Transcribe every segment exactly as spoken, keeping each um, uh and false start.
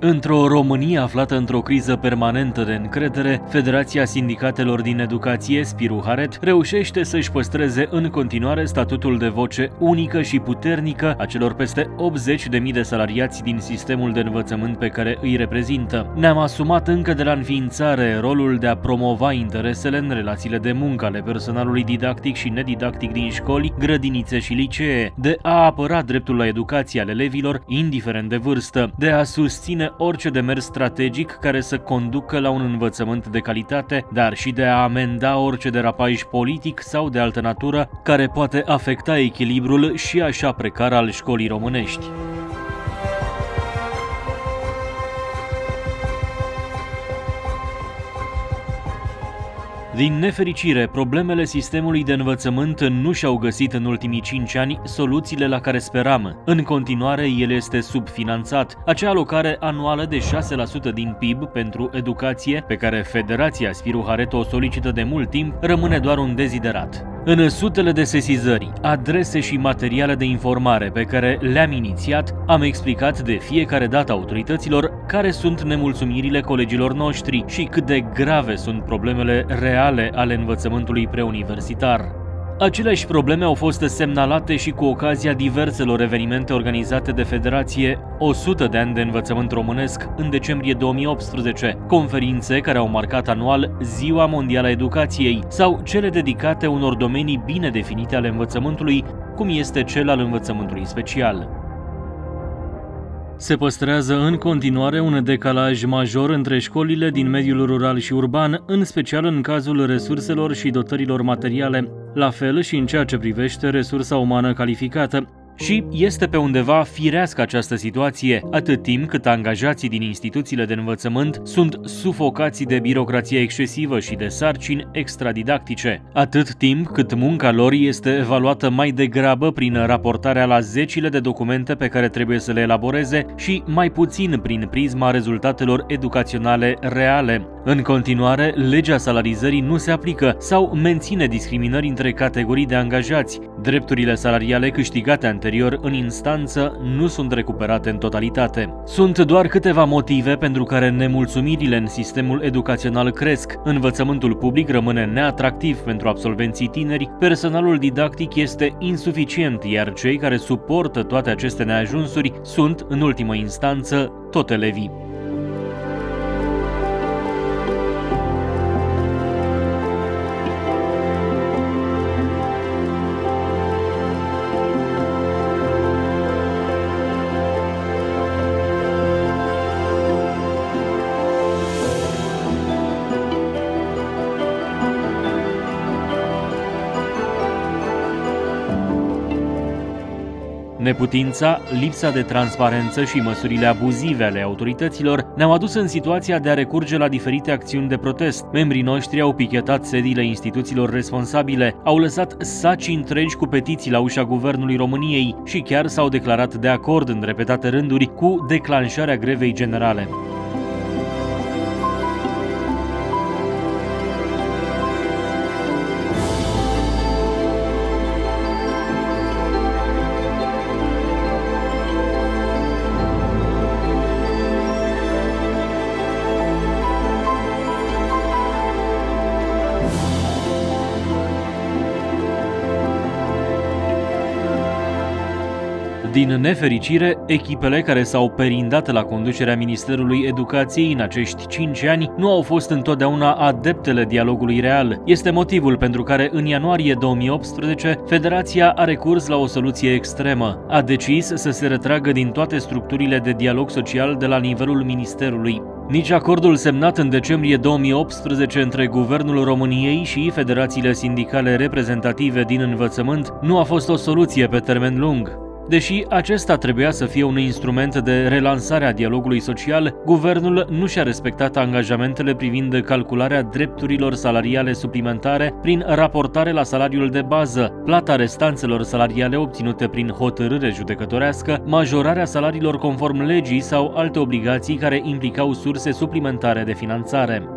Într-o Românie aflată într-o criză permanentă de încredere, Federația Sindicatelor din Educație, Spiru Haret, reușește să-și păstreze în continuare statutul de voce unică și puternică a celor peste optzeci de mii de salariați din sistemul de învățământ pe care îi reprezintă. Ne-am asumat încă de la înființare rolul de a promova interesele în relațiile de muncă ale personalului didactic și nedidactic din școli, grădinițe și licee, de a apăra dreptul la educație al elevilor, indiferent de vârstă, de a susține orice demers strategic care să conducă la un învățământ de calitate, dar și de a amenda orice derapaj politic sau de altă natură care poate afecta echilibrul și așa precar al școlii românești. Din nefericire, problemele sistemului de învățământ nu și-au găsit în ultimii cinci ani soluțiile la care speram. În continuare, el este subfinanțat. Acea alocare anuală de șase la sută din P I B pentru educație, pe care Federația Spiru Haret o solicită de mult timp, rămâne doar un deziderat. În sutele de sesizări, adrese și materiale de informare pe care le-am inițiat, am explicat de fiecare dată autorităților care sunt nemulțumirile colegilor noștri și cât de grave sunt problemele reale ale învățământului preuniversitar. Aceleași probleme au fost semnalate și cu ocazia diverselor evenimente organizate de Federație, o sută de ani de învățământ românesc în decembrie două mii optsprezece, conferințe care au marcat anual Ziua Mondială a Educației sau cele dedicate unor domenii bine definite ale învățământului, cum este cel al învățământului special. Se păstrează în continuare un decalaj major între școlile din mediul rural și urban, în special în cazul resurselor și dotărilor materiale, la fel și în ceea ce privește resursa umană calificată. Și este pe undeva firească această situație, atât timp cât angajații din instituțiile de învățământ sunt sufocați de birocrație excesivă și de sarcini extradidactice, atât timp cât munca lor este evaluată mai degrabă prin raportarea la zecile de documente pe care trebuie să le elaboreze și mai puțin prin prisma rezultatelor educaționale reale. În continuare, legea salarizării nu se aplică sau menține discriminări între categorii de angajați. Drepturile salariale câștigate anterior în instanță nu sunt recuperate în totalitate. Sunt doar câteva motive pentru care nemulțumirile în sistemul educațional cresc. Învățământul public rămâne neatractiv pentru absolvenții tineri, personalul didactic este insuficient, iar cei care suportă toate aceste neajunsuri sunt, în ultimă instanță, tot elevii. Neputința, lipsa de transparență și măsurile abuzive ale autorităților ne-au adus în situația de a recurge la diferite acțiuni de protest. Membrii noștri au pichetat sediile instituțiilor responsabile, au lăsat saci întregi cu petiții la ușa Guvernului României și chiar s-au declarat de acord în repetate rânduri cu declanșarea grevei generale. Din nefericire, echipele care s-au perindat la conducerea Ministerului Educației în acești cinci ani nu au fost întotdeauna adeptele dialogului real. Este motivul pentru care în ianuarie două mii optsprezece Federația a recurs la o soluție extremă. A decis să se retragă din toate structurile de dialog social de la nivelul Ministerului. Nici acordul semnat în decembrie două mii optsprezece între Guvernul României și federațiile sindicale reprezentative din învățământ nu a fost o soluție pe termen lung. Deși acesta trebuia să fie un instrument de relansare a dialogului social, guvernul nu și-a respectat angajamentele privind calcularea drepturilor salariale suplimentare prin raportare la salariul de bază, plata restanțelor salariale obținute prin hotărâre judecătorească, majorarea salariilor conform legii sau alte obligații care implicau surse suplimentare de finanțare.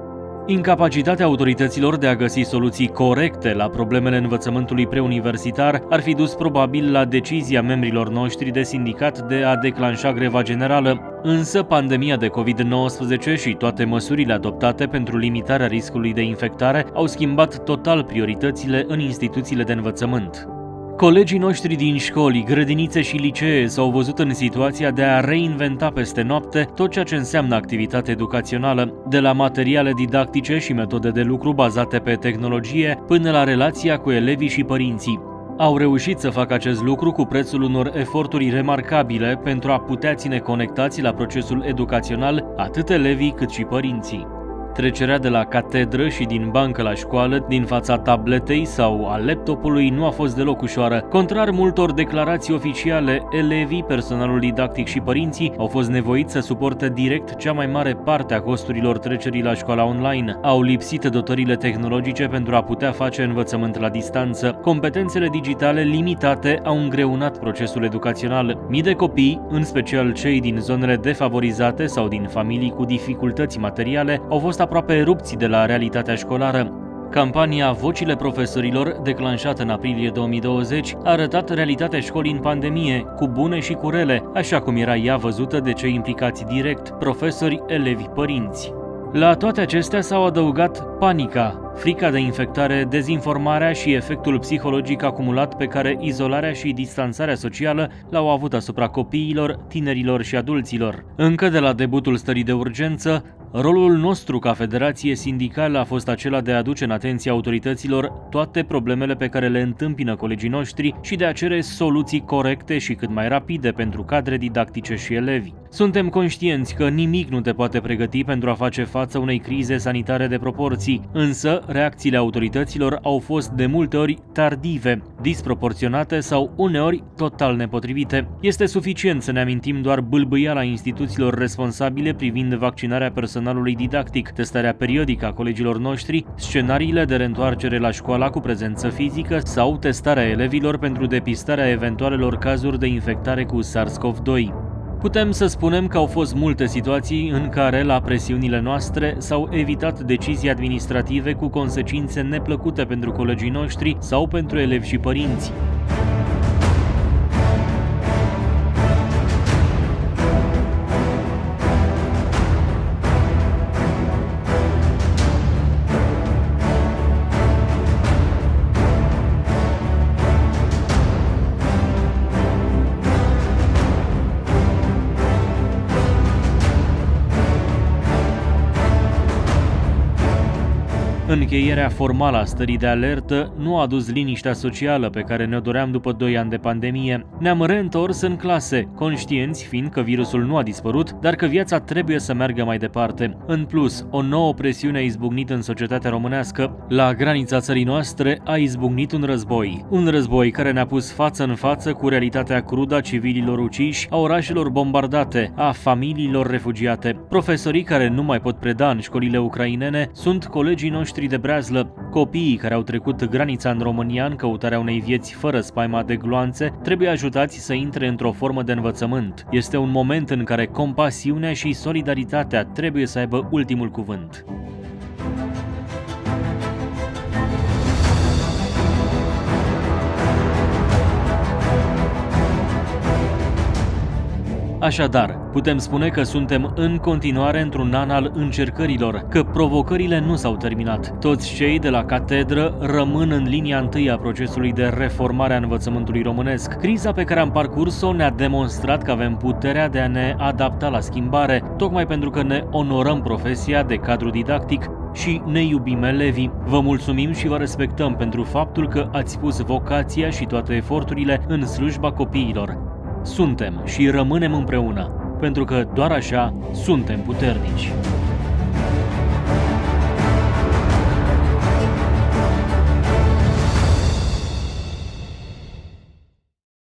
Incapacitatea autorităților de a găsi soluții corecte la problemele învățământului preuniversitar ar fi dus probabil la decizia membrilor noștri de sindicat de a declanșa greva generală, însă pandemia de covid nouăsprezece și toate măsurile adoptate pentru limitarea riscului de infectare au schimbat total prioritățile în instituțiile de învățământ. Colegii noștri din școli, grădinițe și licee s-au văzut în situația de a reinventa peste noapte tot ceea ce înseamnă activitate educațională, de la materiale didactice și metode de lucru bazate pe tehnologie, până la relația cu elevii și părinții. Au reușit să facă acest lucru cu prețul unor eforturi remarcabile pentru a putea ține conectați la procesul educațional atât elevii cât și părinții. Trecerea de la catedră și din bancă la școală, din fața tabletei sau a laptopului nu a fost deloc ușoară. Contrar multor declarații oficiale, elevii, personalul didactic și părinții au fost nevoiți să suporte direct cea mai mare parte a costurilor trecerii la școala online. Au lipsit dotările tehnologice pentru a putea face învățământ la distanță. Competențele digitale limitate au îngreunat procesul educațional. Mii de copii, în special cei din zonele defavorizate sau din familii cu dificultăți materiale, au fost aproape erupți de la realitatea școlară. Campania Vocile profesorilor, declanșată în aprilie două mii douăzeci, a arătat realitatea școlii în pandemie, cu bune și cu rele, așa cum era ea văzută de cei implicați direct, profesori, elevi, părinți. La toate acestea s-au adăugat panica, frica de infectare, dezinformarea și efectul psihologic acumulat pe care izolarea și distanțarea socială l-au avut asupra copiilor, tinerilor și adulților. Încă de la debutul stării de urgență, rolul nostru ca federație sindicală a fost acela de a aduce în atenția autorităților toate problemele pe care le întâmpină colegii noștri și de a cere soluții corecte și cât mai rapide pentru cadre didactice și elevi. Suntem conștienți că nimic nu te poate pregăti pentru a face față unei crize sanitare de proporții, însă reacțiile autorităților au fost de multe ori tardive, disproporționate sau uneori total nepotrivite. Este suficient să ne amintim doar bâlbâiala instituțiilor responsabile privind vaccinarea personalului didactic, testarea periodică a colegilor noștri, scenariile de reîntoarcere la școala cu prezență fizică sau testarea elevilor pentru depistarea eventualelor cazuri de infectare cu SARS-CoV doi. Putem să spunem că au fost multe situații în care, la presiunile noastre, s-au evitat decizii administrative cu consecințe neplăcute pentru colegii noștri sau pentru elevi și părinți. Încheierea formală a stării de alertă nu a adus liniștea socială pe care ne-o doream după doi ani de pandemie. Ne-am reîntors în clase, conștienți fiind că virusul nu a dispărut, dar că viața trebuie să meargă mai departe. În plus, o nouă presiune a izbucnit în societatea românească. La granița țării noastre a izbucnit un război. Un război care ne-a pus față în față cu realitatea crudă a civililor uciși, a orașelor bombardate, a familiilor refugiate. Profesorii care nu mai pot preda în școlile ucrainene sunt colegii noștri de breazlă. Copiii care au trecut granița în România în căutarea unei vieți fără spaima de gloanțe trebuie ajutați să intre într-o formă de învățământ. Este un moment în care compasiunea și solidaritatea trebuie să aibă ultimul cuvânt. Așadar, putem spune că suntem în continuare într-un an al încercărilor, că provocările nu s-au terminat. Toți cei de la catedră rămân în linia întâi a procesului de reformare a învățământului românesc. Criza pe care am parcurs-o ne-a demonstrat că avem puterea de a ne adapta la schimbare, tocmai pentru că ne onorăm profesia de cadru didactic și ne iubim elevii. Vă mulțumim și vă respectăm pentru faptul că ați pus vocația și toate eforturile în slujba copiilor. Suntem și rămânem împreună, pentru că doar așa suntem puternici.